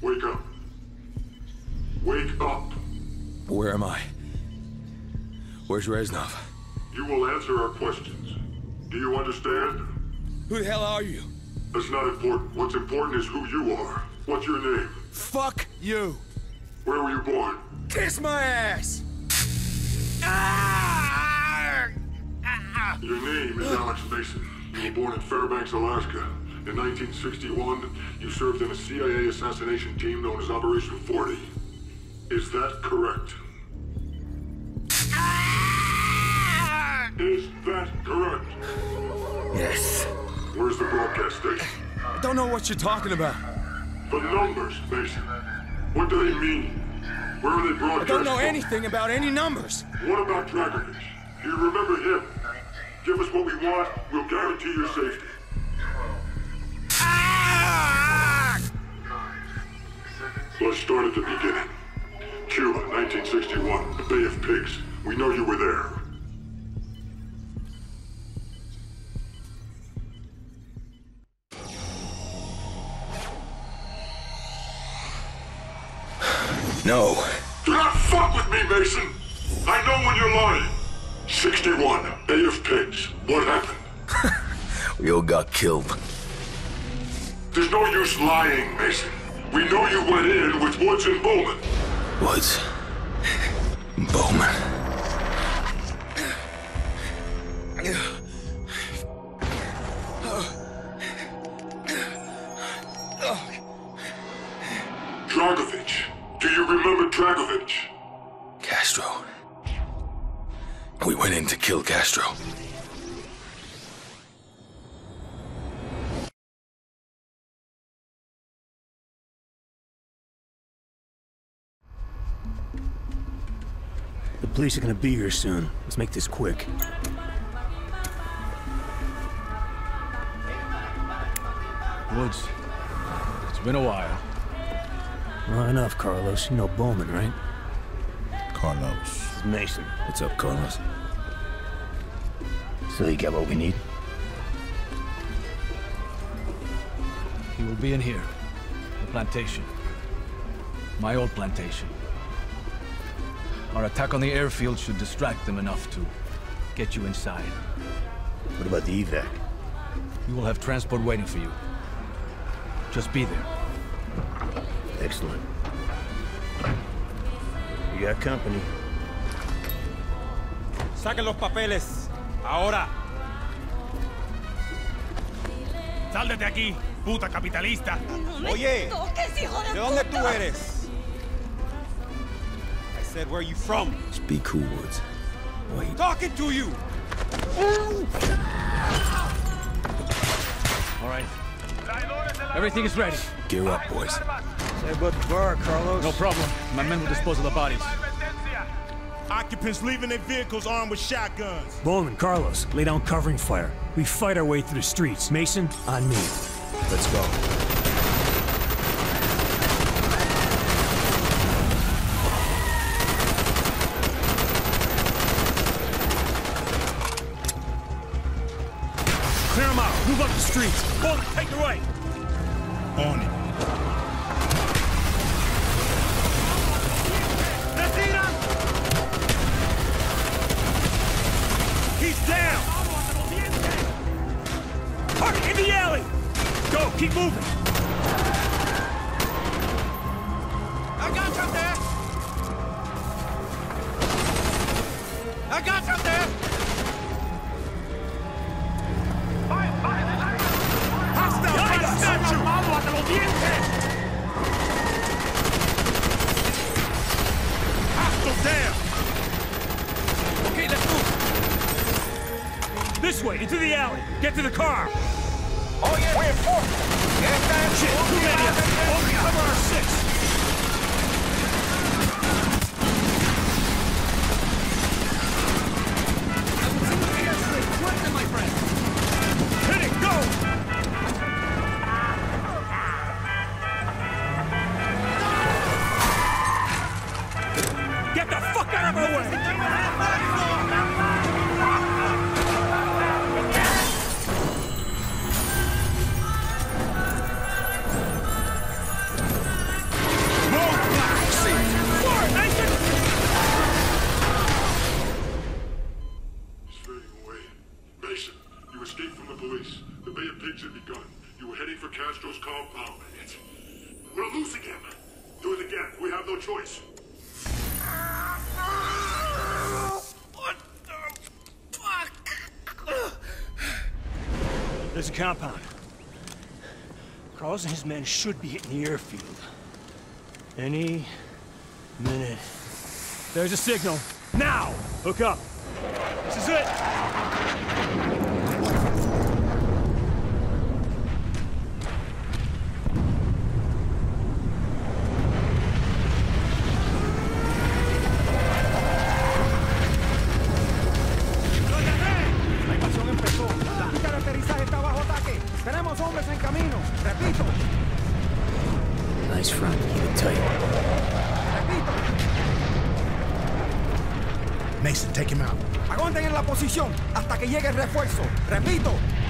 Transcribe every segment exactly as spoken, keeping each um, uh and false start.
Wake up. Wake up. Where am I? Where's Reznov? You will answer our questions. Do you understand? Who the hell are you? That's not important. What's important is who you are. What's your name? Fuck you! Where were you born? Kiss my ass! Ah! Ah! Your name is Alex Mason. You were born in Fairbanks, Alaska. In nineteen sixty-one, you served in a C I A assassination team known as Operation forty. Is that correct? Ah! Is that correct? Yes. Where's the broadcast station? I don't know what you're talking about. The numbers, Mason. What do they mean? Where are they broadcast I don't know from? anything about any numbers. What about Dragovich? Do you remember him? Give us what we want, we'll guarantee your safety. Ah! Let's start at the beginning. Cuba, nineteen sixty-one, the Bay of Pigs. We know you were there. No. Do not fuck with me, Mason! I know when you're lying. sixty-one, Bay of Pigs. What happened? We all got killed. There's no use lying, Mason. We know you went in with Woods and Bowman. Woods. Bowman. Dragovich. Do you remember Dragovich? Castro. We went in to kill Castro. The police are gonna be here soon. Let's make this quick. Woods, it's been a while. Well, enough, Carlos. You know Bowman, right? Carlos. This is Mason. What's up, Carlos? So you got what we need? He will be in here. The plantation. My old plantation. Our attack on the airfield should distract them enough to get you inside. What about the evac? You will have transport waiting for you. Just be there. Excellent. You got company. Saquen los papeles. Ahora. Sal de aquí, puta capitalista. Oye, ¿de dónde tú eres? I said, where are you from? Just be cool, Woods. Wait. Talking to you. All right. Everything is ready. Gear up, boys. Say about the bar, Carlos. No problem. My men will dispose of the bodies. Occupants leaving their vehicles armed with shotguns. Bowman, Carlos, lay down covering fire. We fight our way through the streets. Mason, on me. Let's go. Clear them out. Move up the streets. Bowman, take the right. On it. He's down! Park in the alley! Go, keep moving! I got you up there! I got you up there! Hostile! I got you! Hostile down! Okay, let's move! This way, into the alley. Get to the car. Oh, yeah. We're four. Shit, too many of them. Only cover our six. Hit it, go! Get the fuck out of our way! loose again. Do it again. We have no choice. What the fuck? There's a compound. Carlos and his men should be hitting the airfield. Any minute. There's a signal. Now! Hook up. This is it! Nice front. Keep it tight. Mason, take him out. Aguanten en la posición hasta que llegue el refuerzo. Repito.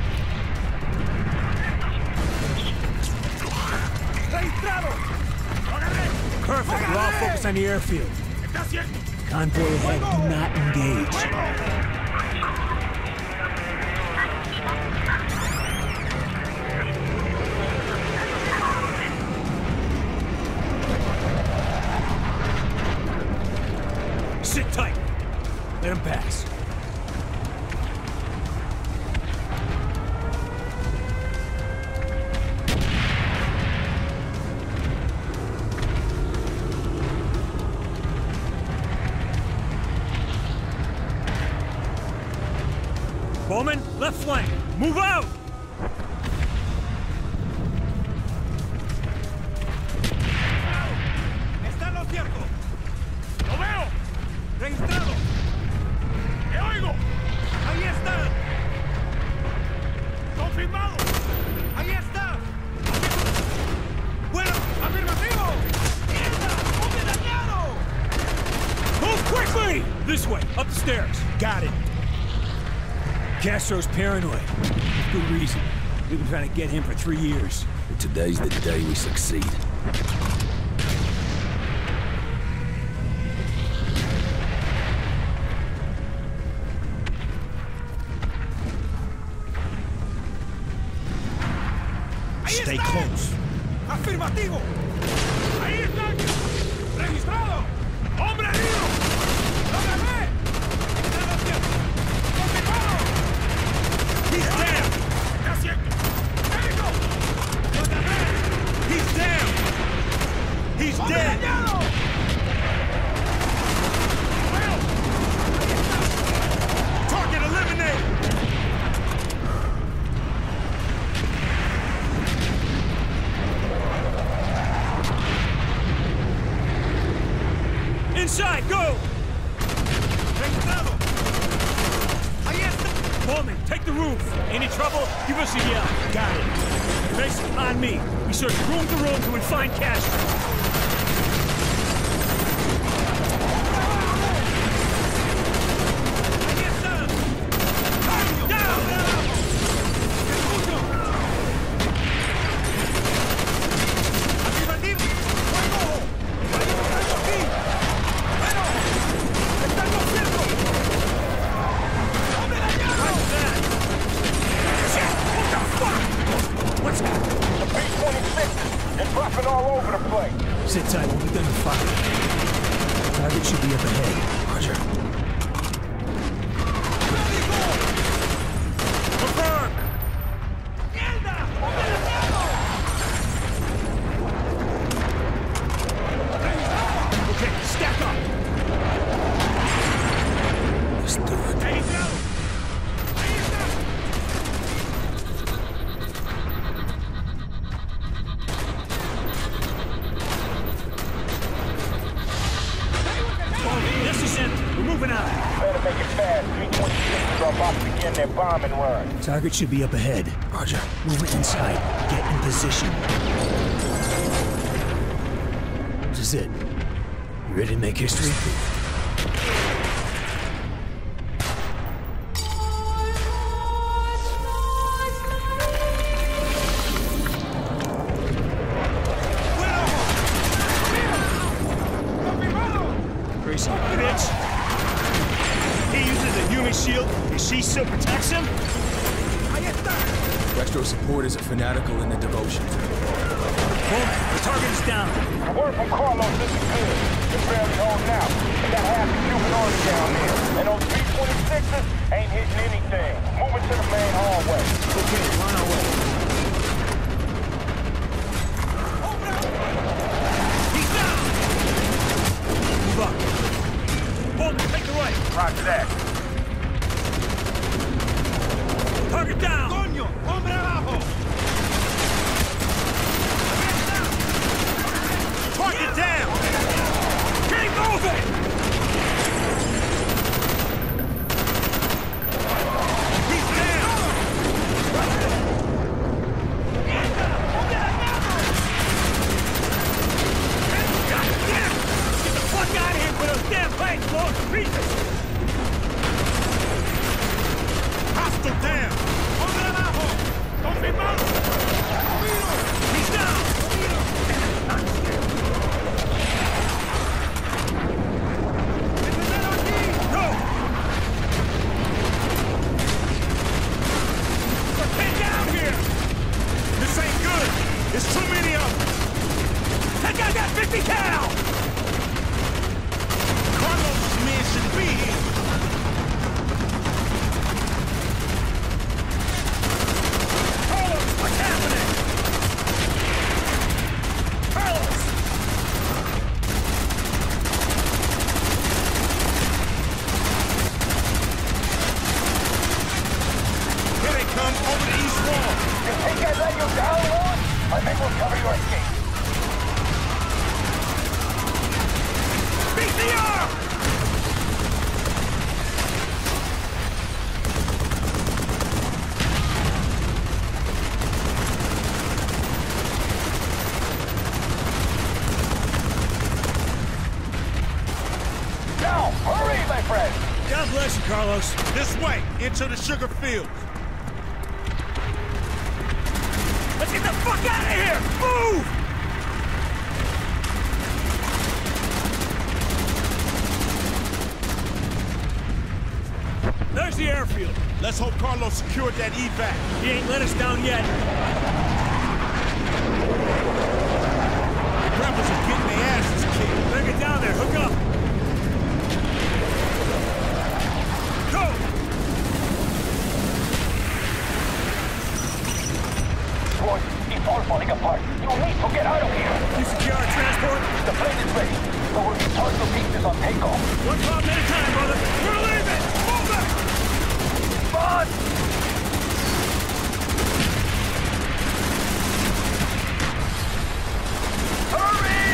Registrado. Perfect. We're all focused on the airfield. Convoy ahead. Do not engage. Sit tight. Let him pass. Bowman, left flank. Move out! Está en lo cierto. ¡Lo veo! ¡Registrado! ¡Te oigo! ¡Ahí está! ¡Confirmado! ¡Ahí está! ¡Bueno! ¡Afirmativo! ¡Mierda! ¡Hombre dañado! Move quickly! This way, up the stairs. Got it. Castro's paranoid. With good reason. We've been trying to get him for three years. And today's the day we succeed. Stay close. ¡Afirmativo! ¡Ahí están! ¡Registrado! ¡Hombre herido! ¡Lo gané! ¡Está en lo cierto! ¡Confirmado! He's down! ¡Está cierto! ¡Médico! ¡Lo gané! He's down! He's ¡Hombre dead! dañado! ¡Veo! ¡Ahí está! Target eliminated! Inside, go! ¡Registrado! ¡Ahí está! Bowman, take the roof. Any trouble, give us a yell. Got it. Mason, on me. We search room to room till we find Castro. ¡Ahí está! ¡Down! ¡Escucho! ¡Afirmativo! ¡Fuego! ¡Hay un rango aquí! ¡Bueno! ¡Está en lo cierto! ¡Hombre dañado! Shit! What the fuck? What's that? The B twenty-six is dropping all over the place. Sit tight, we'll be done in five. Target should be up ahead. Roger. Confirm! ¡Mierda! ¡Hombre dañado! Okay, stack up. Let's do it. ¡Registrado! ¡Ahí está! Bowman, this is empty. We're moving out. Better make it fast. B twenty-six are about to begin their bombing run. Target should be up ahead. Roger. Move it inside. Get in position. This is it. You ready to make history? Grayson, bitch! He uses a human shield, and she still protects him? Ahí está. Dextro's supporters are fanatical in their devotion. Bowman, the target is down. The word from Carlos isn't good. They're barely holding out. They got half the Cuban army down there. And those B twenty-sixes ain't hitting anything. Moving to the main hallway. Okay, we're on our way. He's down! Move up. Bowman, take the right. Roger that. Target down! Coño! Hombre abajo! Target down! Keep moving! He's down! God damn! Get the fuck out of here with those damn planes blowing to pieces! Hostile down! Hombre abajo! Confirmado! He's down! Go! Get down here! This ain't good! There's too many of them! Take out that fifty cal! Carlos' men should be here! Carlos, what's happening? Carlos! Here they come over the east wall! You think I let you down, Lord? I think we'll cover your escape. B C R! Now, hurry, my friend! God bless you, Carlos. This way, into the sugar fields. Let's get the fuck out of here! Move! There's the airfield. Let's hope Carlos secured that evac. He ain't let us down yet. Rebels are getting their asses kicked. Better get down there. Hook up. Go! Boy, it's all falling apart. You need to get out of here. You secure our transport? The plane is ready, but we'll be torn to pieces on takeoff. One problem at a time, brother. We're leaving! Move it! Run! Hurry!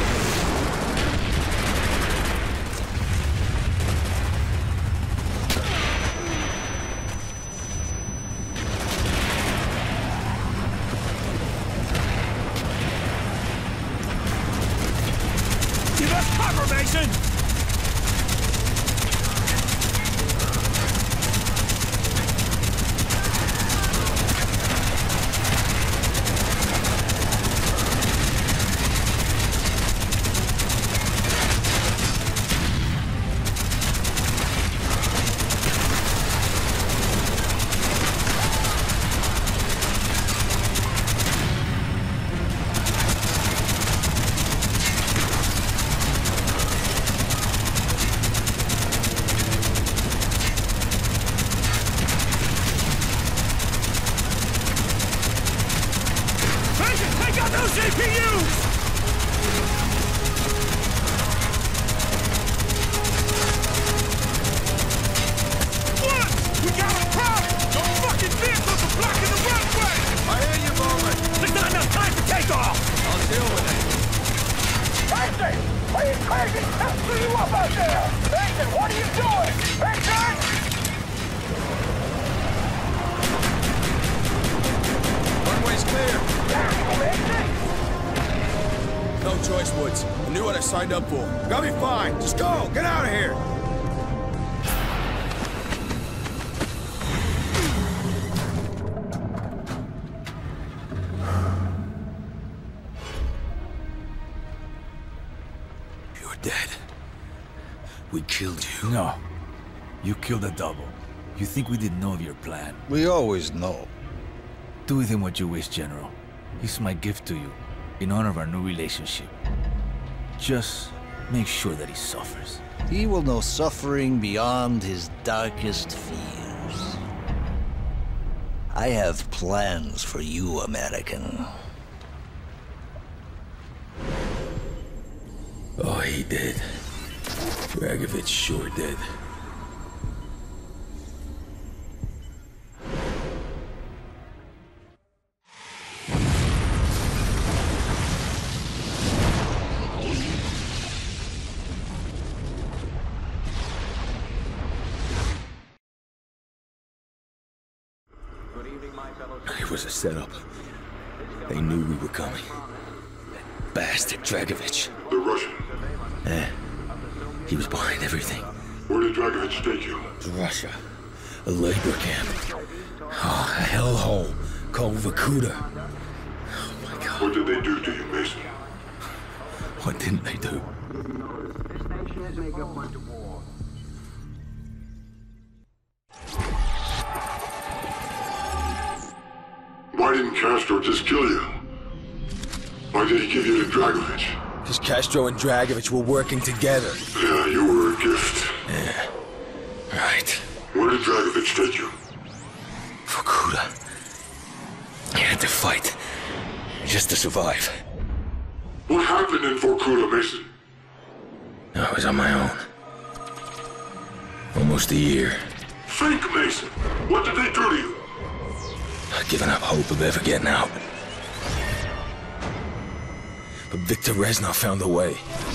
Give us cover, Mason! Mason, take out those C P Us! What? We got a problem! Those fucking vehicles are blocking the runway! I hear you, Bowman. There's not enough time for takeoff! I'll deal with it. Mason! Are you crazy? I'll screw you up out there! Mason, what are you doing? Mason! Runway's clear. Mason! No choice, Woods. I knew what I signed up for. Got me fine. Just go. Get out of here. You're dead. We killed you. No. You killed a double. You think we didn't know of your plan? We always know. Do with him what you wish, General. He's my gift to you. in honor of our new relationship, just make sure that he suffers. He will know suffering beyond his darkest fears. I have plans for you, American. Oh, he did. Dragovich sure did. It was a setup. They knew we were coming. That bastard Dragovich. The Russian. Eh. He was behind everything. Where did Dragovich take you? Russia. A labor camp. Oh, a hellhole called Vorkuta. Oh my god. What did they do to you, Mason? What didn't they do? Why didn't Castro just kill you? Why did he give you to Dragovich? Because Castro and Dragovich were working together. Yeah, you were a gift. Yeah. Right. Where did Dragovich take you? Vorkuta. He had to fight. Just to survive. What happened in Vorkuta, Mason? I was on my own. Almost a year. Fake Mason! What did they do to you? I'd given up hope of ever getting out. But Viktor Reznov found a way.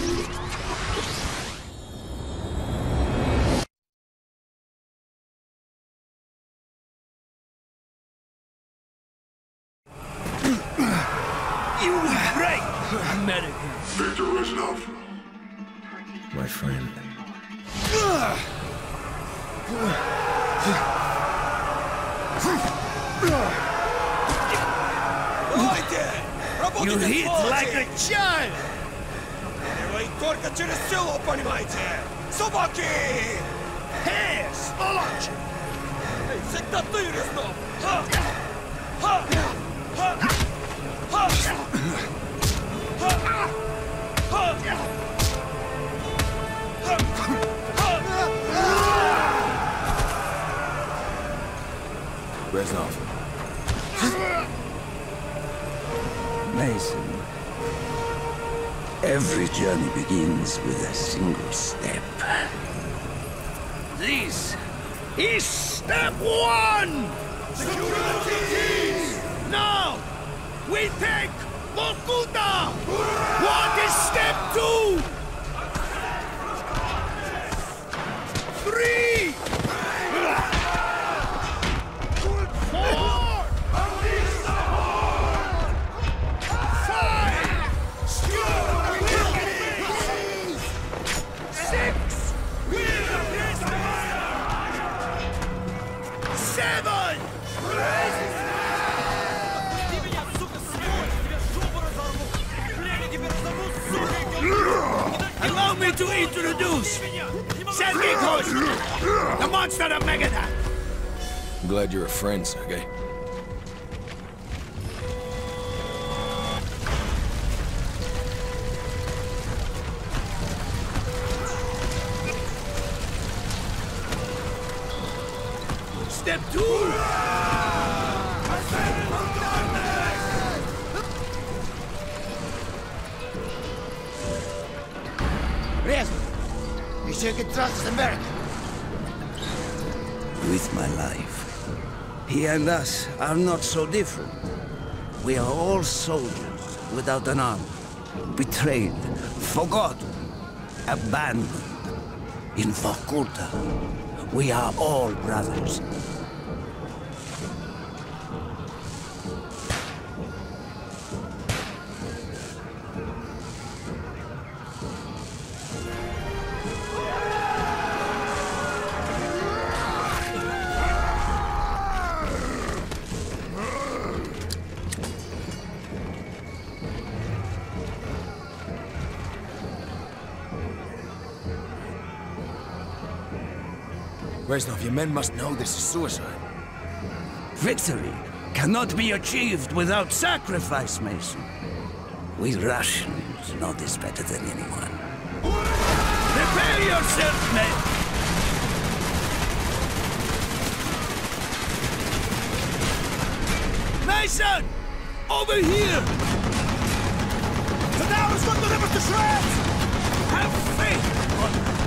You break! American. Viktor Reznov. My friend. You hit like a child! Только через село, понимаете? Собаки! Hey, сволочь! Всегда ты, Резнов! Ха! Ха! Ха! Ха! Ха! Reznov. Mason, every journey begins with a single step. This is step one! Security! Now, we take Vorkuta! What is step two? Three! Four! Five! Six! Seven! Allow me to introduce Sergei Kozlov, the monster of Megadon. I'm glad you're a friend, Sergei. Step two! Reznov, you sure can trust this American? With my life. He and us are not so different. We are all soldiers without an army. Betrayed, forgotten, abandoned. In Vorkuta, we are all brothers. Reznov, your men must know this is suicide. Victory cannot be achieved without sacrifice, Mason. We Russians know this better than anyone. Prepare yourself, men! Mason! Over here! The tower's got the river to shreds! Have faith! on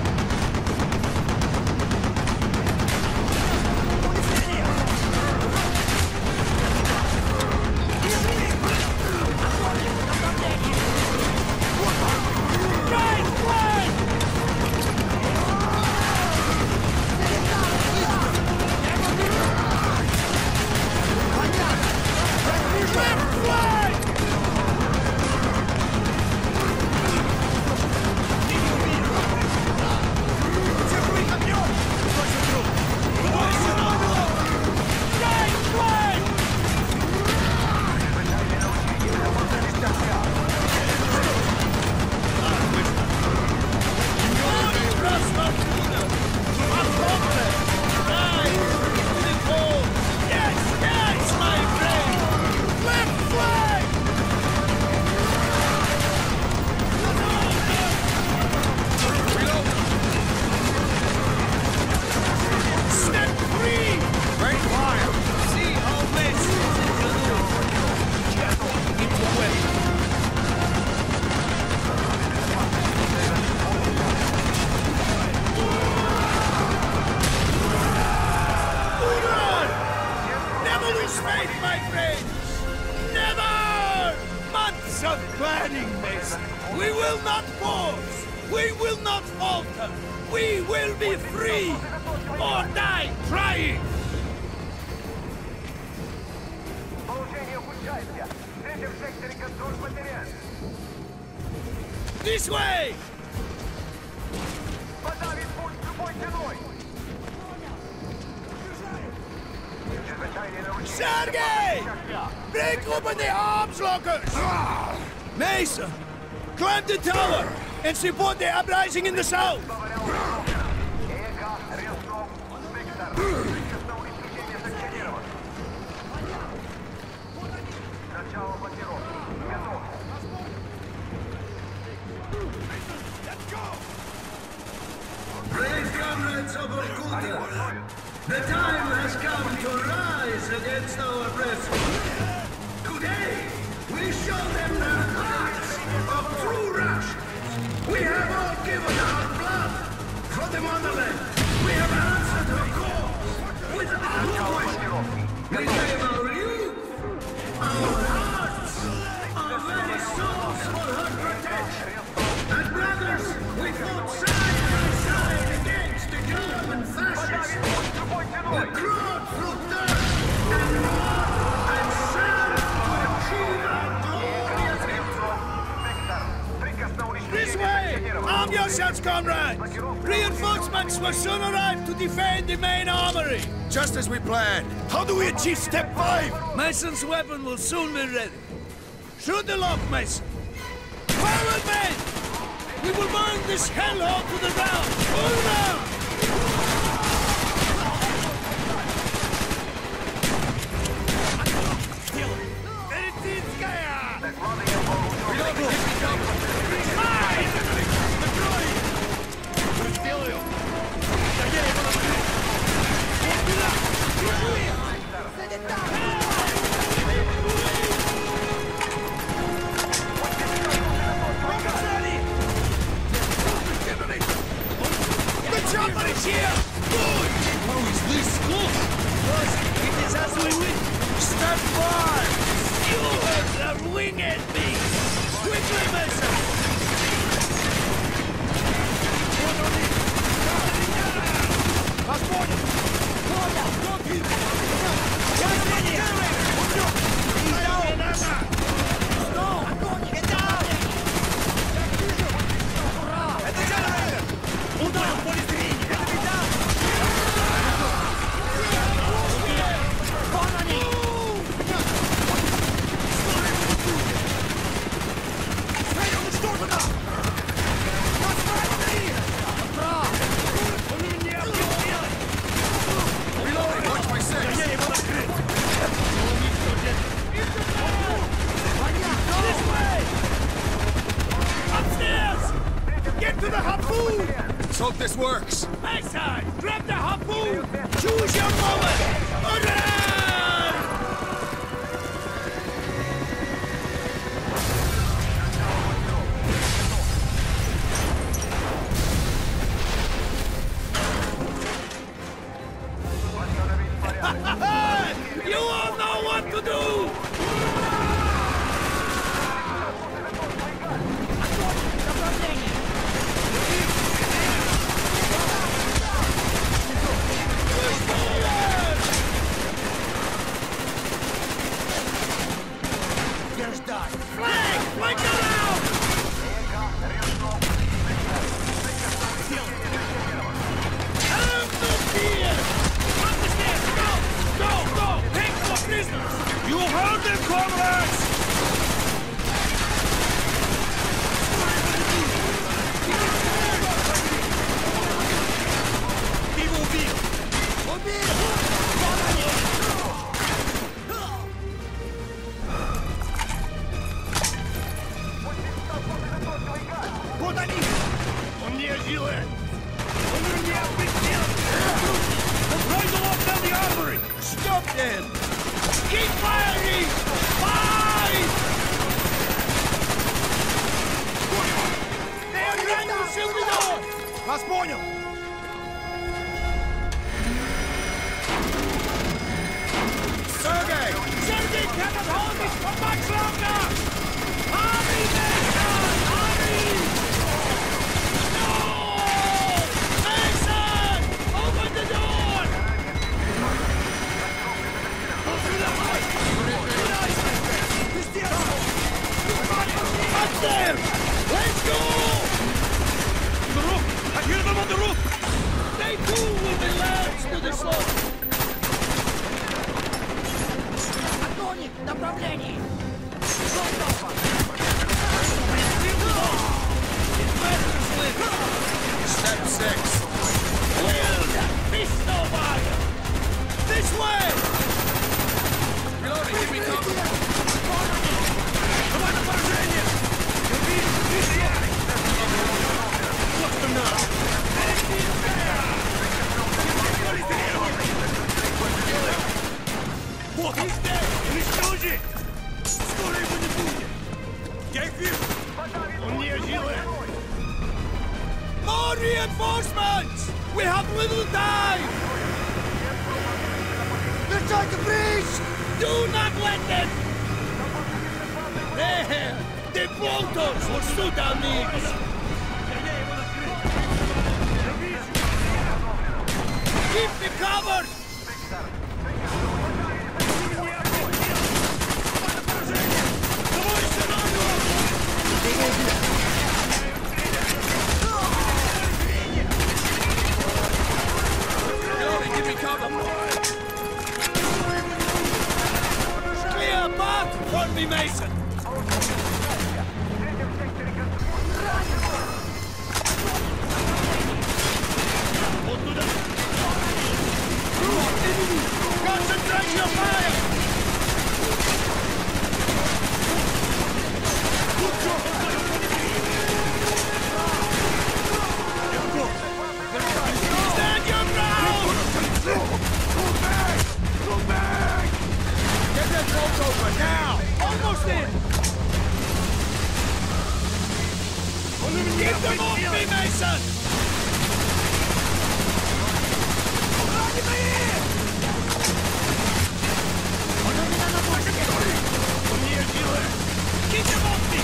This way! Sergei! Break open the arms lockers! Mason! Climb the tower and support the uprising in the south! Brave comrades of Vorkuta, the time has come to rise against our oppressors. Today, we show them the hearts of true Russians. We have all given our blood for the motherland. We have answered her cause without question. We gave our youth, our hearts, our very souls for her protection. And brothers, we fought side by side against the German fascists. We crawled through dirt and mud and sand to achieve our glorious victory. This way! Arm yourselves, comrades! Reinforcements will soon arrive to defend the main armory! Just as we planned. How do we achieve step five? Mason's weapon will soon be ready. Shoot the lock, Mason! Forward, men! We will burn this hellhole to the ground! Move now! Somebody's here! Good! How is this close? Boss, it is as we win! Stand by! You are winged beasts! Quickly, Mason! This way! to the harpoon! Let's hope this works. Mason, grab the harpoon! Choose your moment! Order! You all know what to do! Flag! Flank around! Have no fear! Up the stairs! Go! Go! Go! Take more prisoners! You heard them, comrades! Keep mobile! Mobile! Вот они! Он не жилет! Он не объяснил! Right along down the armory! Stop them! Keep firing! Fire! They are trying to shoot the door! Вас понял! Sergei! Sergei cannot hold this for much longer! Hurry, Mason! Hurry! No! Mason! Open the door! Go through the house! Up there! Let's go! To the roof! I hear them on the roof! They too will be lads to the slope! Антоник, направление! Step six. Wield! Pistol fire! This way! Reloading, give me cover. Давай на поражение! Вот он на! Вот! Уничтожи! Скоро его не будет! Я их вижу! Он не жилет! More reinforcements! We have little time! They're trying to breach! Do not let them! There! The bolters will suit our needs! Keep the cover! Give me cover. Clear path for me, Mason! Concentrate your fire! Stand your ground! Move back! Move back! Get that bolt open now! Almost in! Keep them off me, Mason! Keep them off me!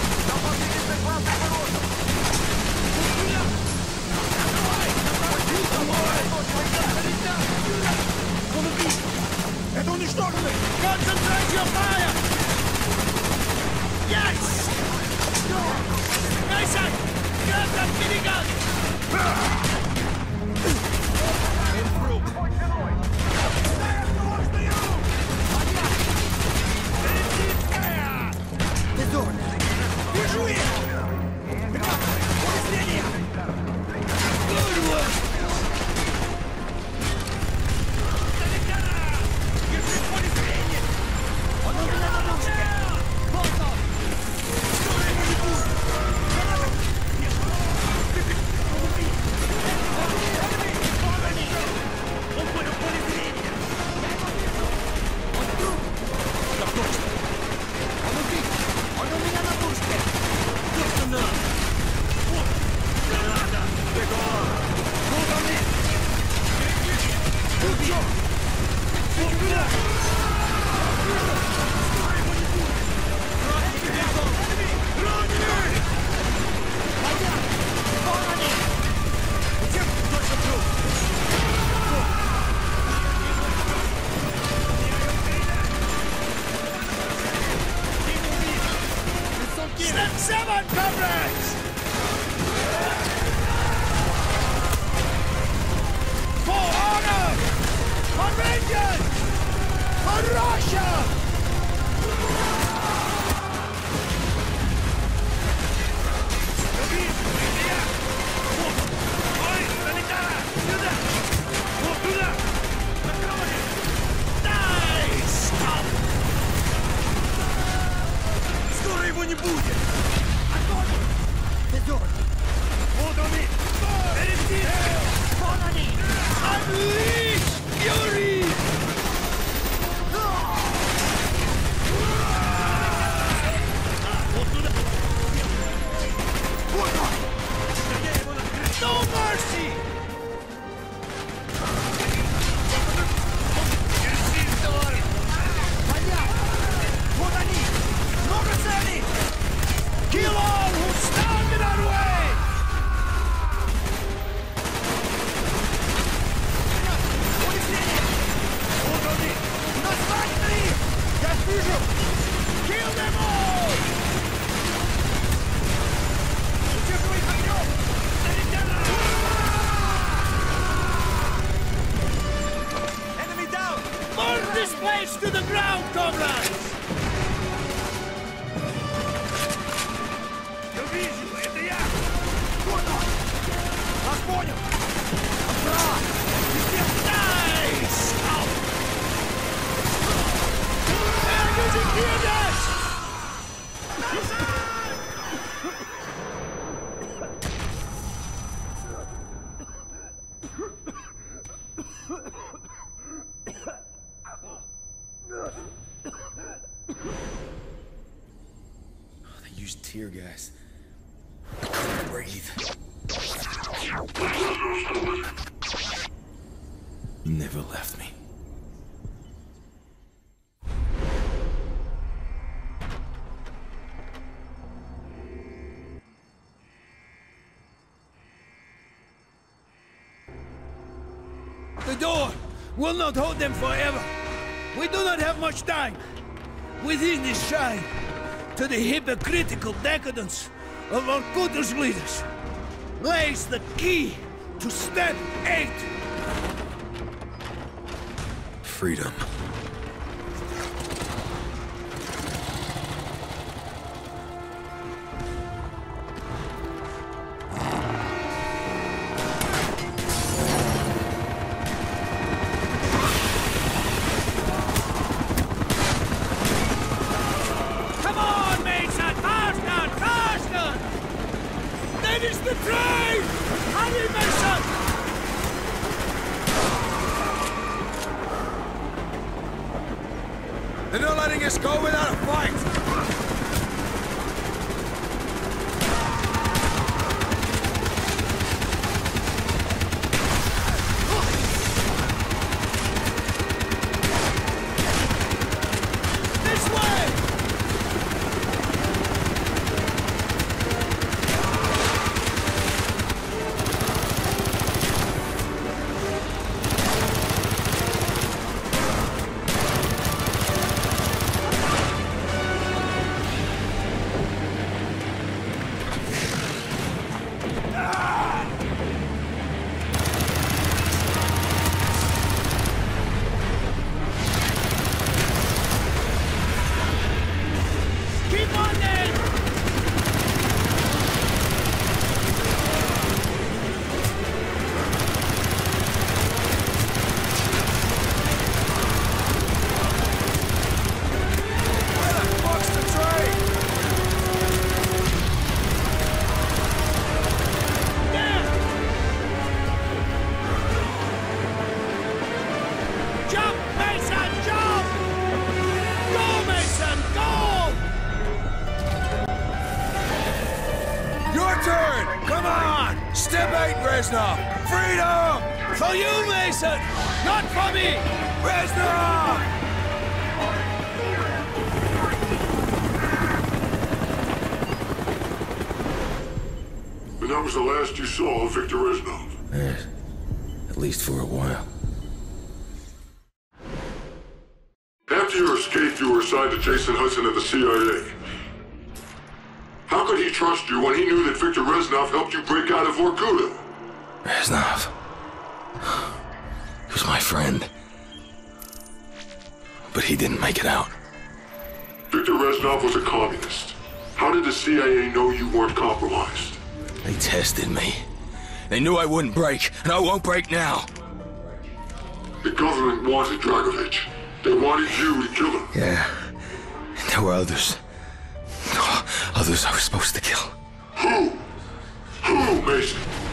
Это уничтожено! Concentrate your fire! Yes! Mason! Grab that minigun! Вижу их! Повреждения! Good work! Держи поле зрения! Он у меня на мушке! Вот он! Что ему не будет? comrades! For honor! For vengeance! For Russia! Скоро его не будет! Огонь! Ведет! Вот он и! Перейти! Вон они! Unleash Fury! Вот туда! Вот он! No mercy! Держись, товарищ! Понятно! Вот они! Много целей! Kill all who stand in our way! Увлечение! Вот они! Нас три! Я вижу! Kill them all! Удерживай их огнем! Enemy down! Burn this place to the ground, comrades! Я вижу! Это я! Вот он! Вас понял! Брат! Nice! Out! And did you hear that? They used tear gas. I couldn't breathe. You never left me. The door will not hold them forever. We do not have much time. Within this shrine, to the hypocritical decadence of Vorkuter's leaders, lays the key to step eight. Freedom. Come on, Mason! Faster! Faster! That is the train! Hurry, Mason! They're not letting us go without a fight! This way! Keep on then! Where the fuck's the train? There! Jump, Mason, jump! Go, Mason, go! Your turn! Come on! Step eight, Reznov! Freedom! For you, Mason! Not for me! Reznov! And that was the last you saw of Victor Reznov. Yes. At least for a while. After your escape, you were assigned to Jason Hudson at the C I A. How could he trust you when he knew that Victor Reznov helped you break out of Vorkuta? Reznov. He was my friend. But he didn't make it out. Victor Reznov was a communist. How did the C I A know you weren't compromised? They tested me. They knew I wouldn't break, and I won't break now. The government wanted Dragovich. They wanted you to kill him. Yeah. And there were others. Others I was supposed to kill. Who? Who, Mason?